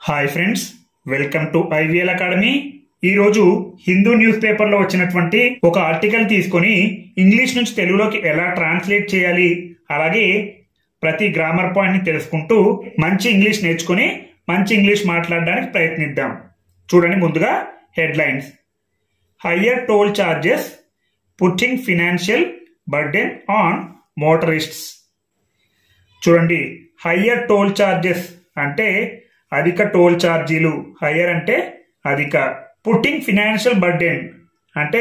Hi friends, welcome to IVL academy. ఈరోజు Hindu news పేపర్లో వచ్చినటువంటి ఒక ఆర్టికల్ తీసుకొని ఇంగ్లీష్ నుంచి తెలుగులోకి ఎలా ట్రాన్స్లేట్ చేయాలి, అలాగే ప్రతి గ్రామర్ పాయింట్ని తెలుసుకుంటూ మంచి ఇంగ్లీష్ నేర్చుకుని మంచి ఇంగ్లీష్ మాట్లాడడానికి ప్రయత్నిద్దాం. చూడండి, ముందుగా headlines. Higher toll charges putting financial burden on motorists. చూడండి, హయ్యర్ టోల్ చార్జెస్ అంటే అధిక టోల్ ఛార్జీలు. హయ్యర్ అంటే అధిక. పుట్టింగ్ ఫినాన్షియల్ బర్డెన్ అంటే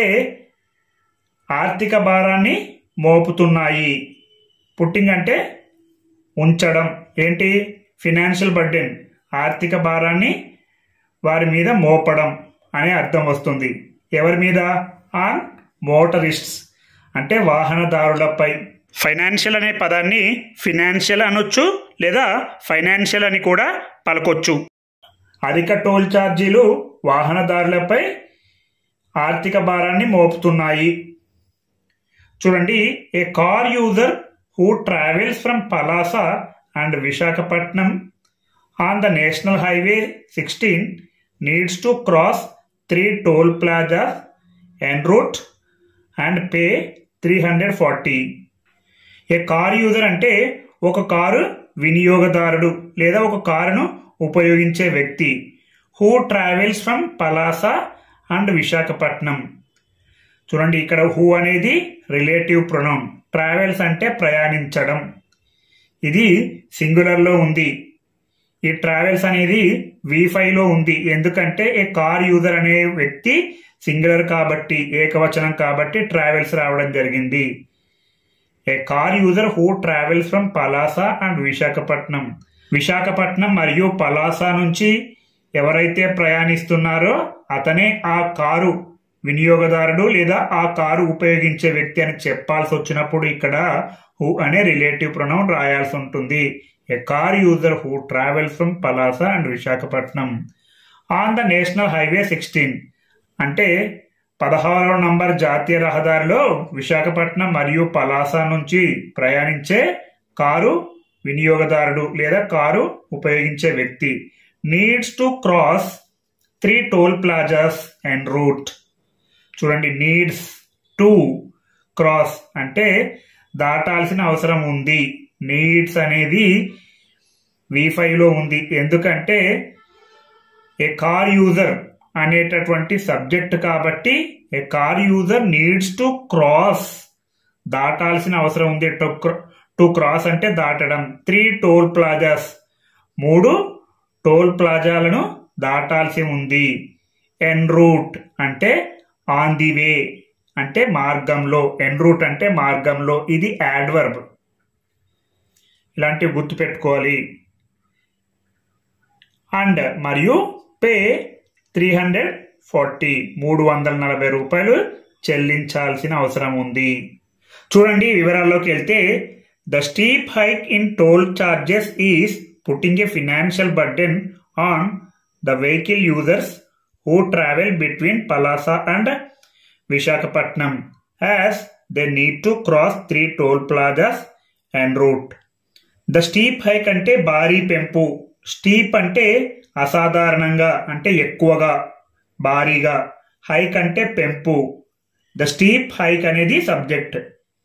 ఆర్థిక భారాన్ని మోపుతున్నాయి. పుట్టింగ్ అంటే ఉంచడం. ఏంటి? ఫినాన్షియల్ బర్డెన్, ఆర్థిక భారాన్ని వారి మీద మోపడం అనే అర్థం వస్తుంది. ఎవరి మీద? ఆన్ మోటరిస్ట్స్ అంటే వాహనదారులపై. ఫైనాన్షియల్ అనే పదాన్ని ఫినాన్షియల్ అనొచ్చు, లేదా ఫైనాన్షియల్ అని కూడా పలకొచ్చు. అధిక టోల్ ఛార్జీలు వాహనదారులపై ఆర్థిక భారాన్ని మోపుతున్నాయి. చూడండి, a car user who travels from Palasa and Visakhapatnam on the national highway 16 needs to cross 3 toll plazas en route and pay 340. A car user అంటే ఒక కారు వినియోగదారుడు లేదా ఒక కారును ఉపయోగించే వ్యక్తి. Who travels from Palasa and Visakhapatnam. చూడండి, ఇక్కడ హూ అనేది రిలేటివ్ ప్రొనౌన్. ట్రావెల్స్ అంటే ప్రయాణించడం. ఇది సింగులర్లో ఉంది. ఈ ట్రావెల్స్ అనేది V5లో ఉంది. ఎందుకంటే ఏ కార్ యూజర్ అనే వ్యక్తి సింగులర్ కాబట్టి, ఏకవచనం కాబట్టి ట్రావెల్స్ రావడం జరిగింది. A car user who travels from Palasa and Visakhapatnam. Visakhapatnam మరియు పలాస నుంచి ఎవరైతే ప్రయాణిస్తున్నారో అతనే ఆ కారు వినియోగదారుడు లేదా ఆ కారు ఉపయోగించే వ్యక్తి అని చెప్పాల్సి వచ్చినప్పుడు ఇక్కడ హూ అనే రిలేటివ్ ప్రొనౌన్ రాయాల్సి ఉంటుంది. A car user who travels from Palasa and Visakhapatnam on the national highway 16 అంటే 16వ నంబర్ జాతీయ రహదారిలో విశాఖపట్నం మరియు పలాస నుంచి ప్రయాణించే కారు వినియోగదారుడు లేదా కారు ఉపయోగించే వ్యక్తి. Needs to cross 3 toll plazas en route. చూడండి, నీడ్స్ టు క్రాస్ అంటే దాటాల్సిన అవసరం ఉంది. నీడ్స్ అనేది V5లో ఉంది. ఎందుకంటే ఏ కార్ యూజర్ అనేటటువంటి సబ్జెక్ట్ కాబట్టి a car user needs to cross దాటాల్సిన అవసరం ఉంది. టు క్రాస్ అంటే దాటడం. 3 టోల్ ప్లాజాస్ 3 టోల్ ప్లాజాలను దాటాల్సి ఉంది. ఎన్ రూట్ అంటే ఆన్ ది వే అంటే మార్గంలో. ఎన్ రూట్ అంటే మార్గంలో. ఇది యాడ్వర్బ్. ఇలాంటివి గుర్తు పెట్టుకోవాలి. అండ్ మరియు పే 340 340 రూపాయలు చెల్లించాల్సిన అవసరం ఉంది. చూడండి, వివరాల్లోకి వెళ్తే the steep hike in toll charges is putting a financial burden on the vehicle users who travel between Palasa and Visakhapatnam as they need to cross 3 toll plazas en route. The steep hike అంటే భారీ పెంపు. Steep అంటే అసాధారణంగా అంటే ఎక్కువగా, భారీగా. Hike అంటే పెంపు. ద స్టీప్ హైక్ అనేది సబ్జెక్ట్.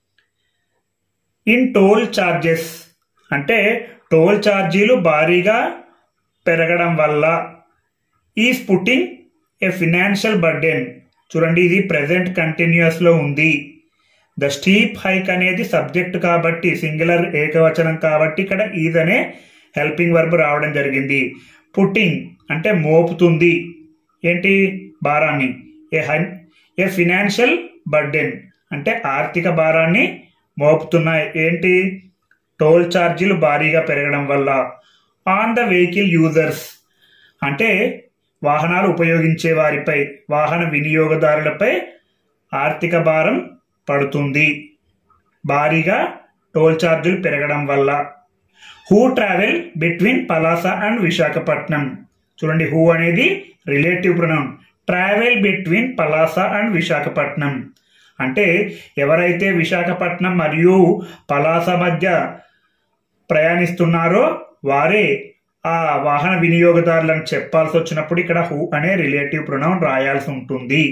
ఇన్ టోల్ చార్జెస్ అంటే టోల్ ఛార్జీలు భారీగా పెరగడం వల్ల. Is putting a financial burden. చూడండి, ఇది ప్రెజెంట్ కంటిన్యూస్లో ఉంది. ద స్టీప్ హైక్ అనేది సబ్జెక్ట్ కాబట్టి, సింగులర్ ఏకవచనం కాబట్టి ఇక్కడ ఈజ్ అనే హెల్పింగ్ వర్బ్ రావడం జరిగింది. పుట్టింగ్ అంటే మోపుతుంది. ఏంటి? భారాన్ని. ఏ ఫినాన్షియల్ బర్డెన్ అంటే ఆర్థిక భారాన్ని మోపుతున్నాయి. ఏంటి? టోల్ ఛార్జీలు భారీగా పెరగడం వల్ల. ఆన్ ద వెహికల్ యూజర్స్ అంటే వాహనాలు ఉపయోగించే వారిపై, వాహన వినియోగదారులపై ఆర్థిక భారం పడుతుంది భారీగా టోల్ ఛార్జీలు పెరగడం వల్ల. Who travel between Palasa and Visakhapatnam. చూడండి, హూ అనేది relative pronoun. Travel between Palasa and Visakhapatnam అంటే ఎవరైతే విశాఖపట్నం మరియు పలాస మధ్య ప్రయాణిస్తున్నారో వారే ఆ వాహన వినియోగదారులను చెప్పాల్సి వచ్చినప్పుడు ఇక్కడ హూ అనే రిలేటివ్ ప్రొనౌన్ రాయాల్సి ఉంటుంది.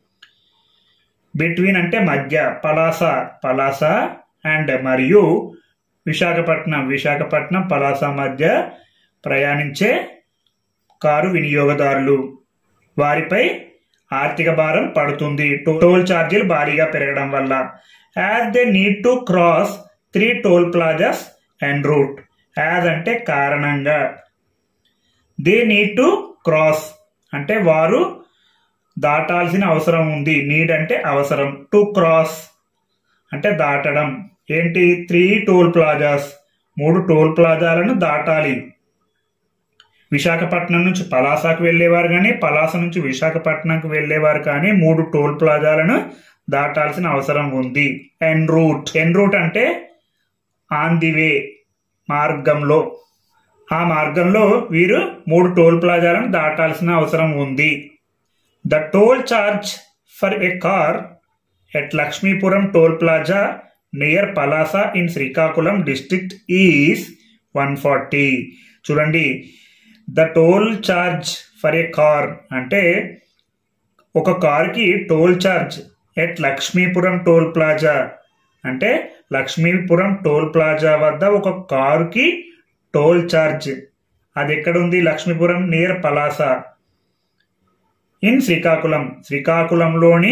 బిట్వీన్ అంటే మధ్య, పలాస అండ్ మరియు విశాఖపట్నం పలాస మధ్య ప్రయాణించే కారు వినియోగదారులు, వారిపై ఆర్థిక భారం పడుతుంది టోల్ ఛార్జీలు భారీగా పెరగడం వల్ల. As they need to cross 3 toll plazas en route. As అంటే కారణంగా, దే నీడ్ టు క్రాస్ అంటే వారు దాటాల్సిన అవసరం ఉంది, నీడ్ అంటే అవసరం, టు క్రాస్ అంటే దాటడం. ఏంటి? 3 టోల్ ప్లాజాస్, 3 టోల్ ప్లాజాలను దాటాలి. విశాఖపట్నం నుంచి పలాసకు వెళ్లేవారు కానీ, పలాస నుంచి విశాఖపట్నంకు వెళ్లేవారు కానీ 3 టోల్ ప్లాజాలను దాటాల్సిన అవసరం ఉంది. en route అంటే ఆన్ ది వే, మార్గంలో. ఆ మార్గంలో వీరు 3 టోల్ ప్లాజాలను దాటాల్సిన అవసరం ఉంది. The toll charge for a car at Lakshmipuram toll plaza near Palasa in Srikakulam district is 140. చూడండి, the toll charge for a car అంటే ఒక కార్కి toll charge at Lakshmipuram toll plaza అంటే లక్ష్మీపురం టోల్ ప్లాజా వద్ద ఒక కారుకి టోల్ చార్జ్, అది ఎక్కడ ఉంది? లక్ష్మీపురం నియర్ పలాస ఇన్ శ్రీకాకుళంలోని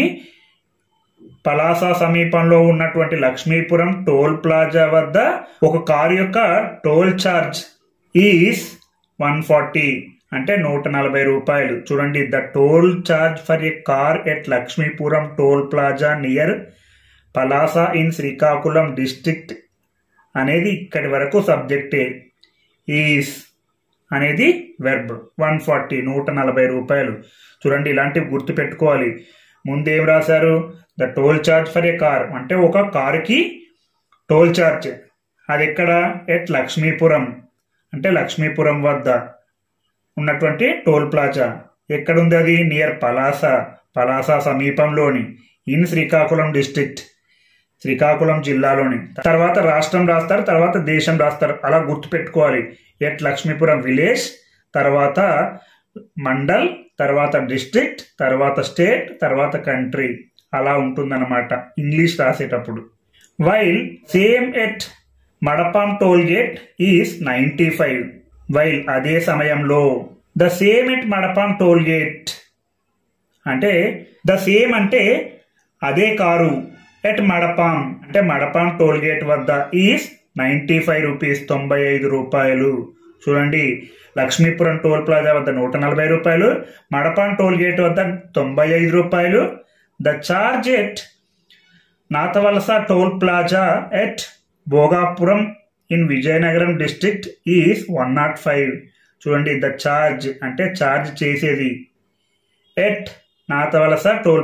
పలాస సమీపంలో ఉన్నటువంటి లక్ష్మీపురం టోల్ ప్లాజా వద్ద ఒక కారు యొక్క టోల్ చార్జ్ ఈస్ 140 అంటే 140 రూపాయలు. చూడండి, the toll charge for a car at Lakshmipuram toll plaza near Palasa in Srikakulam district అనేది ఇక్కడి వరకు సబ్జెక్టే. ఈస్ అనేది వెర్బ్. 140 140 రూపాయలు. చూడండి, ఇలాంటివి గుర్తు పెట్టుకోవాలి. ముందేం రాశారు? The toll charge for a car అంటే ఒక కారుకి టోల్ చార్జ్, అది ఎక్కడ? ఎట్ లక్ష్మీపురం అంటే లక్ష్మీపురం వద్ద ఉన్నటువంటి టోల్ ప్లాజా. ఎక్కడుంది అది? నియర్ పలాస సమీపంలోని. ఇన్ శ్రీకాకుళం డిస్ట్రిక్ట్ శ్రీకాకుళం జిల్లాలోని. తర్వాత రాష్ట్రం రాస్తారు, తర్వాత దేశం రాస్తారు. అలా గుర్తు పెట్టుకోవాలి. ఎట్ లక్ష్మీపురం విలేజ్, తర్వాత మండల్, తర్వాత డిస్ట్రిక్ట్, తర్వాత స్టేట్, తర్వాత కంట్రీ. అలా ఉంటుందన్నమాట ఇంగ్లీష్ రాసేటప్పుడు. While same at Madapam toll gate is 95. While అదే సమయంలో, the same at Madapam toll gate అంటే ద సేమ్ అంటే అదే కారు, ఎట్ మడపాం అంటే మడపాం టోల్ గేట్ వద్ద ఈస్ 95 రూపీస్ 95 రూపాయలు. చూడండి, లక్ష్మీపురం టోల్ ప్లాజా వద్ద 140 రూపాయలు, మడపాం టోల్ గేట్ వద్ద 95 రూపాయలు. The charge at Nathavalasa toll plaza at Bhogapuram in Vizianagaram district is 105. చూడండి, ద చార్జ్ అంటే చార్జ్ చేసేది. ఎట్ నాతవలస టోల్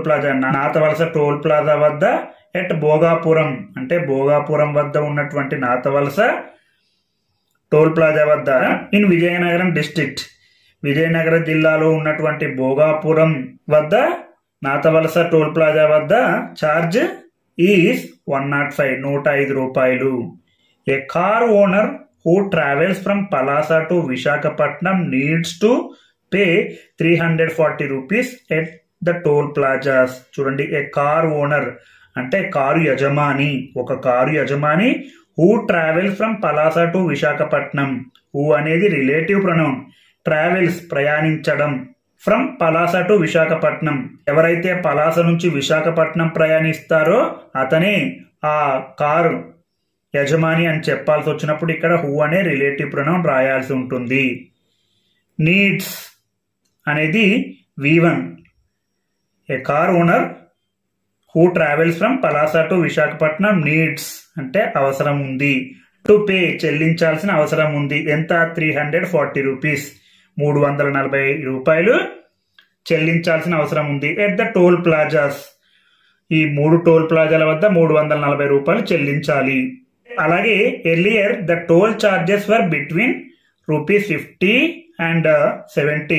ప్లాజా వద్ద, ఎట్ భోగాపురం అంటే భోగాపురం వద్ద ఉన్నటువంటి నాతవలస టోల్ ప్లాజా వద్ద, ఇన్ విజయనగరం డిస్ట్రిక్ట్ విజయనగర జిల్లాలో ఉన్నటువంటి భోగాపురం వద్ద నాతవలస టోల్ ప్లాజా వద్ద చార్జ్ ఈస్ 105 105 రూపాయలు. A car owner who travels from Palasa to Visakhapatnam needs to pay 340 rupees at the toll plazas. చూడండి, ఏ కార్ ఓనర్ అంటే కారు యజమాని, ఒక కారు యజమాని who travels from Palasa to Visakhapatnam. who అనేది relative pronoun, travels ప్రయాణించడం, from Palasa to Visakhapatnam ఎవరైతే పలాస నుంచి విశాఖపట్నం ప్రయాణిస్తారో అతనే ఆ కారు యజమాని అని చెప్పాల్సి వచ్చినప్పుడు ఇక్కడ హూ అనే రిలేటివ్ ప్రొనౌన్ రాయాల్సి ఉంటుంది. నీడ్స్ అనేది V1. A car owner who travels from Palasa to Visakhapatnam needs అంటే అవసరం ఉంది. టు పే చెల్లించాల్సిన అవసరం ఉంది. ఎంత? 340 రూపీస్ 340 రూపాయలు చెల్లించాల్సిన అవసరం ఉంది. ఎట్ ద టోల్ ప్లాజాస్ ఈ 3 టోల్ ప్లాజాల వద్ద 340 రూపాయలు చెల్లించాలి. అలాగే earlier the toll charges were between ₹50 and 70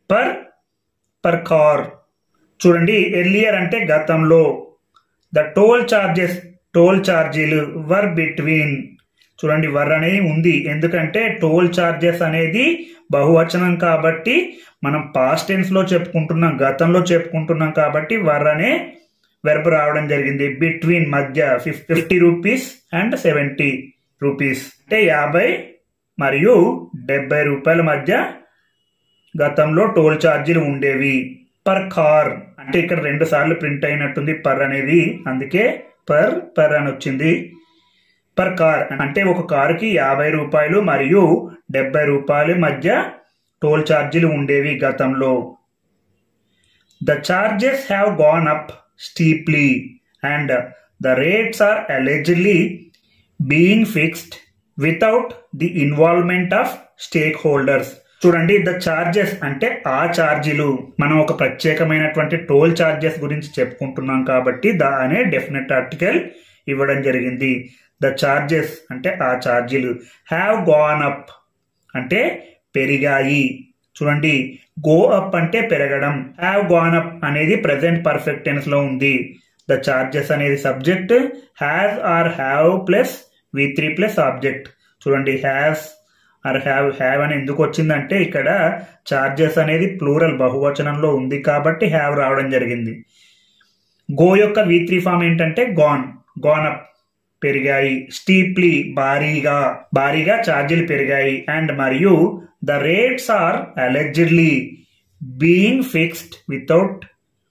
per car. చూడండి, ఎర్లియర్ అంటే గతంలో, ద టోల్ చార్జీలు వర్ బిట్వీన్. చూడండి వర్ అనేది ఉంది, ఎందుకంటే టోల్ చార్జెస్ అనేది బహువచనం కాబట్టి మనం పాస్ట్ టెన్స్ లో చెప్పుకుంటున్నాం, గతంలో చెప్పుకుంటున్నాం కాబట్టి వర్ అనే వెర్బ్ రావడం జరిగింది. బిట్వీన్ మధ్య 50 రూపీస్ అండ్ 70 రూపీస్ అంటే 50 మరియు 70 రూపాయల మధ్య గతంలో టోల్ ఛార్జీలు ఉండేవి. పర్ కార్ అంటే ఇక్కడ 2 సార్లు ప్రింట్ అయినట్టుంది పర్ అనేది, అందుకే పర్ అని వచ్చింది. పర్ కార్ అంటే ఒక కారుకి 50 రూపాయలు మరియు 70 రూపాయల మధ్య టోల్ ఛార్జీలు ఉండేవి గతంలో. The charges have gone up steeply and the rates are allegedly being fixed without the involvement of stakeholders. చూడండి, ద చార్జెస్ అంటే ఆ ఛార్జీలు, మనం ఒక ప్రత్యేకమైనటువంటి టోల్ చార్జెస్ గురించి చెప్పుకుంటున్నాం కాబట్టి ద అనే డెఫినెట్ ఆర్టికల్ ఇవ్వడం జరిగింది. ద చార్జెస్ అంటే ఆ ఛార్జీలు. హ్యావ్ గాన్ అప్ అంటే పెరిగాయి. చూడండి, గో అప్ అంటే పెరగడం, హ్యావ్ గాన్ అప్ అనేది ప్రెసెంట్ పర్ఫెక్ట్ టెన్స్ లో ఉంది. ద చార్జెస్ అనేది subject, has or have plus V3 plus object. చూడండి, హ్యాస్ ఆర్ హ్యావ్ అని ఎందుకు వచ్చిందంటే ఇక్కడ చార్జెస్ అనేది ప్లూరల్ బహువచనంలో ఉంది కాబట్టి హ్యావ్ రావడం జరిగింది. గో యొక్క V3 ఫామ్ ఏంటంటే గాన్ అప్ పెరిగాయి. స్టీప్లీ భారీగా ఛార్జీలు పెరిగాయి. అండ్ మరియు the rates are allegedly being fixed without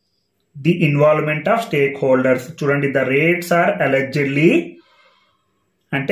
the involvement of stakeholders. చూడండి, ద రేట్స్ ఆర్ అలెజ్డ్లీ అంటే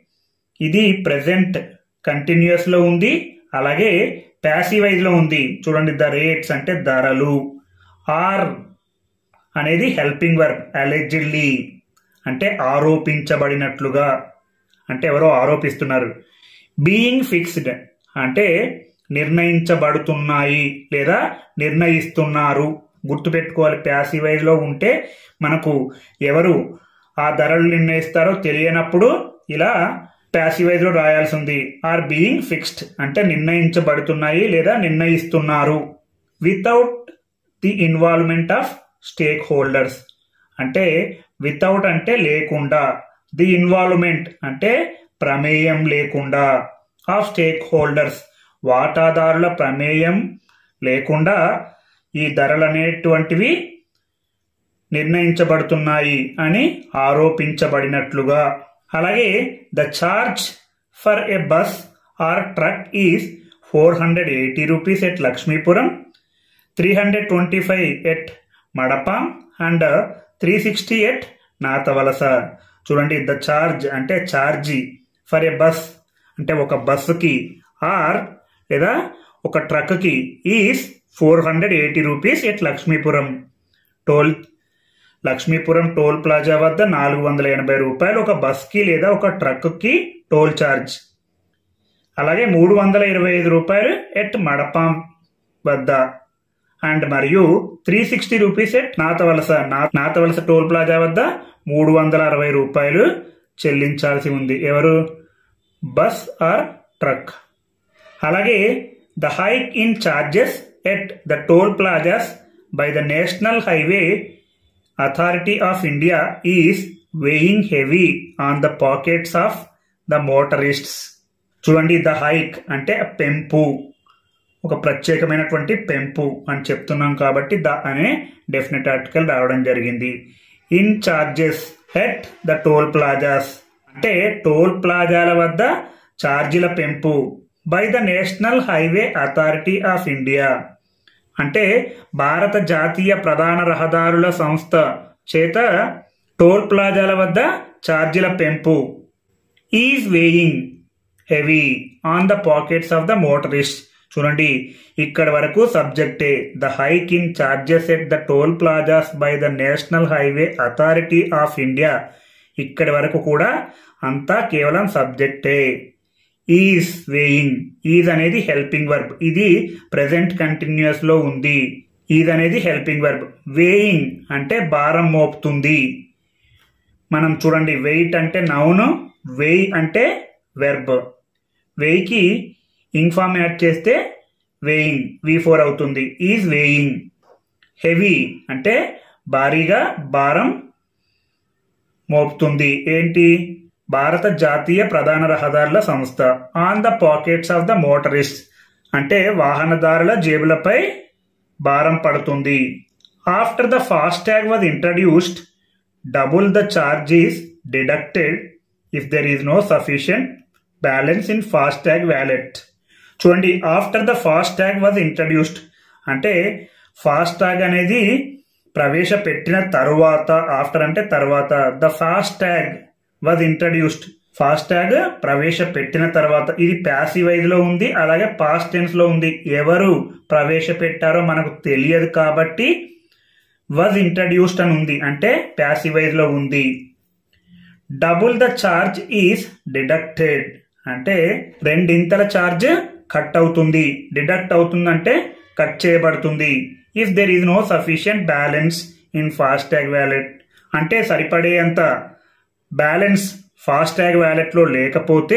ఇది ప్రెసెంట్ కంటిన్యూస్ లో ఉంది, అలాగే ప్యాసివైజ్ లో ఉంది. చూడండి, ద రేట్స్ అంటే ధరలు, ఆర్ అనేది హెల్పింగ్ వర్బ్, అలెజ్డ్లీ అంటే ఆరోపించబడినట్లుగా, అంటే ఎవరో ఆరోపిస్తున్నారు. బీయింగ్ ఫిక్స్డ్ అంటే నిర్ణయించబడుతున్నాయి లేదా నిర్ణయిస్తున్నారు. గుర్తుపెట్టుకోవాలి, ప్యాసివైజ్ లో ఉంటే మనకు ఎవరు ఆ ధరలు నిర్ణయిస్తారో తెలియనప్పుడు ఇలా ప్యాసివైజ్ లో రాయాల్సి ఉంది. ఆర్ బీయింగ్ ఫిక్స్డ్ అంటే నిర్ణయించబడుతున్నాయి లేదా నిర్ణయిస్తున్నారు. Without the involvement of stakeholders అంటే వితౌట్ అంటే లేకుండా, ది ఇన్వాల్వ్మెంట్ అంటే ప్రమేయం లేకుండా, ఆఫ్ స్టేక్ హోల్డర్స్ వాటాదారుల ప్రమేయం లేకుండా ఈ ధరలు అనేటువంటివి నిర్ణయించబడుతున్నాయి అని ఆరోపించబడినట్లుగా. అలాగే the charge for a bus or truck is 480 rupees at Lakshmipuram, 325 at Madapam and 360 at Nathavalasa. చూడండి, ద చార్జ్ అంటే ఛార్జీ, ఫర్ ఎ బస్ అంటే ఒక బస్సుకి, ఆర్ లేదా ఒక ట్రక్కి, is 480 rupees at Lakshmipuram. Lakshmipuram toll plaza వద్ద 480 రూపాయలు ఒక బస్కి లేదా ఒక ట్రక్కి టోల్ ఛార్జ్. అలాగే 325 రూపాయలు ఎట్ మడపాం వద్ద అండ్ మరియు 360 rupees at Nathavalasa toll plaza వద్ద 360 రూపాయలు చెల్లించాల్సి ఉంది. ఎవరు? Bus or truck. అలాగే the hike in charges at the toll plazas by the national Highway Authority of India is weighing heavy on the pockets of the motorists. చూడండి, the hike అంటే పెంపు, ఒక ప్రత్యేకమైనటువంటి పెంపు అని చెప్తున్నాం కాబట్టి ద అనే డెఫినెట్ ఆర్టికల్ రావడం జరిగింది. In charges at the toll plazas అంటే టోల్ ప్లాజాల వద్ద ఛార్జీల పెంపు. By the national Highway Authority of India అంటే భారత జాతీయ ప్రధాన రహదారుల సంస్థ చేత టోల్ ప్లాజాల వద్ద ఛార్జీల పెంపు. Is weighing heavy on the pockets of the motorist. చూడండి, ఇక్కడ వరకు సబ్జెక్టే. The hike in charges at the toll plazas by the national Highway Authority of India, ఇక్కడి వరకు కూడా అంతా కేవలం సబ్జెక్టే. ఈజ్ వేయింగ్, ఈజ్ అనేది హెల్పింగ్ వర్బ్, ఇది ప్రెసెంట్ కంటిన్యూస్ లో ఉంది. ఈజ్ అనేది హెల్పింగ్ వర్బ్. వేయింగ్ అంటే భారం మోపుతుంది. మనం చూడండి, వెయిట్ అంటే నౌన్, వేయి అంటే వెర్బ్. వేయికి ఇంగ్ ఫామ్ యాడ్ చేస్తే వేయింగ్ V4 అవుతుంది. Is weighing. హెవీ అంటే భారీగా భారం మోపుతుంది. ఏంటి? భారత జాతీయ ప్రధాన రహదారుల సంస్థ. On the pockets of the motorist అంటే వాహనదారుల జేబులపై భారం పడుతుంది. After the FASTag was introduced double the charge is deducted if there is no sufficient balance in FASTag wallet. చూడండి, after the FASTag was introduced అంటే ఫాస్టాగ్ అనేది ప్రవేశపెట్టిన తరువాత, ఆఫ్టర్ అంటే తర్వాత, the FASTag was introduced FASTag ప్రవేశపెట్టిన తర్వాత. ఇది ప్యాసివైజ్ లో ఉంది, అలాగే పాస్ట్ టెన్స్ లో ఉంది. ఎవరు ప్రవేశపెట్టారో మనకు తెలియదు కాబట్టి వాజ్ ఇంట్రడ్యూస్డ్ అని ఉంది, అంటే ప్యాసివైజ్ లో ఉంది. Double the charge is deducted అంటే రెండింతల ఛార్జ్ కట్ అవుతుంది. డిడక్ట్ అవుతుందంటే కట్ చేయబడుతుంది. If there is no sufficient balance in FASTag wallet అంటే సరిపడేంత బ్యాలెన్స్ ఫాస్టాగ్ వ్యాలెట్ లో లేకపోతే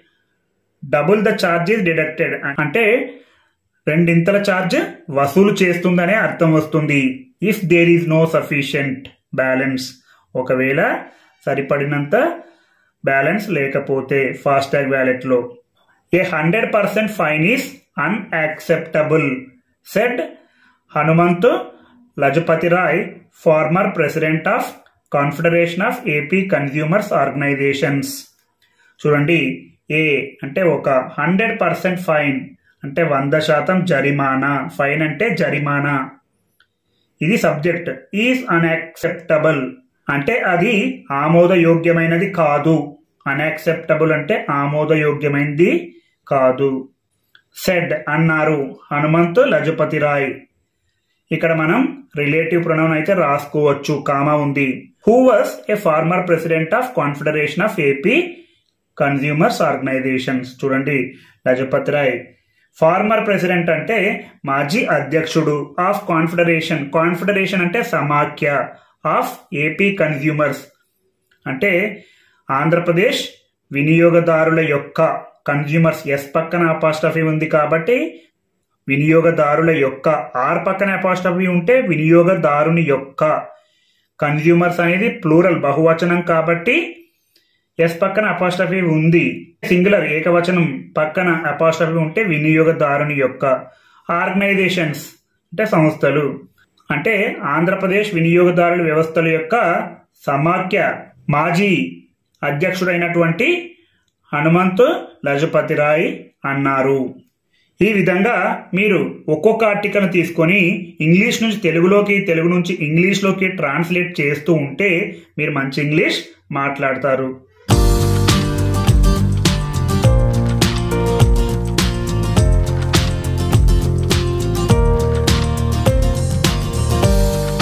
double the charge is deducted అంటే రెండింతల ఛార్జ్ వసూలు చేస్తుందనే అర్థం వస్తుంది. If there is no sufficient balance ఒకవేళ సరిపడినంత బ్యాలెన్స్ లేకపోతే ఫాస్టాగ్ వ్యాలెట్ లో. A 100% fine is unacceptable said Hanumanth Lajapathi Rai, former president of confederation of AP consumers organisations. చూడండి, ఏ అంటే ఒక 100% ఫైన్ అంటే 100% జరిమానా. ఫైన్ అంటే జరిమానా. ఇది సబ్జెక్ట్. ఈజ్ అన్యాక్సెప్టబుల్ అంటే అది ఆమోదయోగ్యమైనది కాదు. అన్యాక్సెప్టబుల్ అంటే ఆమోదయోగ్యమైనది కాదు. సెడ్ అన్నారు హనుమంత్ లజపతి రాయ్. ఇక్కడ మనం రిలేటివ్ ప్రొనౌన్ అయితే రాసుకోవచ్చు, కామా ఉంది. Who was a former president of confederation of AP consumers organisations. చూడండి, లజపతి రాయ్ ఫార్మర్ ప్రెసిడెంట్ అంటే మాజీ అధ్యక్షుడు, ఆఫ్ కాన్ఫెడరేషన్, కాన్ఫెడరేషన్ అంటే సమాఖ్య, ఆఫ్ ఏపీ కన్స్యూమర్స్ అంటే ఆంధ్రప్రదేశ్ వినియోగదారుల యొక్క, కన్స్యూమర్స్ ఎస్ పక్కన అపాస్ట్రఫీ ఉంది కాబట్టి వినియోగదారుల యొక్క, ఆర్ పక్కన అపాస్ట్రఫీ ఉంటే వినియోగదారుని యొక్క, కన్స్యూమర్స్ అనేది ప్లూరల్ బహువచనం కాబట్టి ఎస్ పక్కన అపాస్ట్రఫీ ఉంది. సింగులర్ ఏకవచనం పక్కన అపాస్ట్రఫీ ఉంటే వినియోగదారుని యొక్క. ఆర్గనైజేషన్స్ అంటే సంస్థలు, అంటే ఆంధ్రప్రదేశ్ వినియోగదారుల వ్యవస్థల యొక్క సమాఖ్య మాజీ అధ్యక్షుడైనటువంటి హనుమంత్ లజపతి రాయ్ అన్నారు. ఈ విధంగా మీరు ఒక్కొక్క ఆర్టికల్ తీసుకొని ఇంగ్లీష్ నుంచి తెలుగులోకి, తెలుగు నుంచి ఇంగ్లీష్లోకి ట్రాన్స్లేట్ చేస్తూ ఉంటే మీరు మంచి ఇంగ్లీష్ మాట్లాడతారు.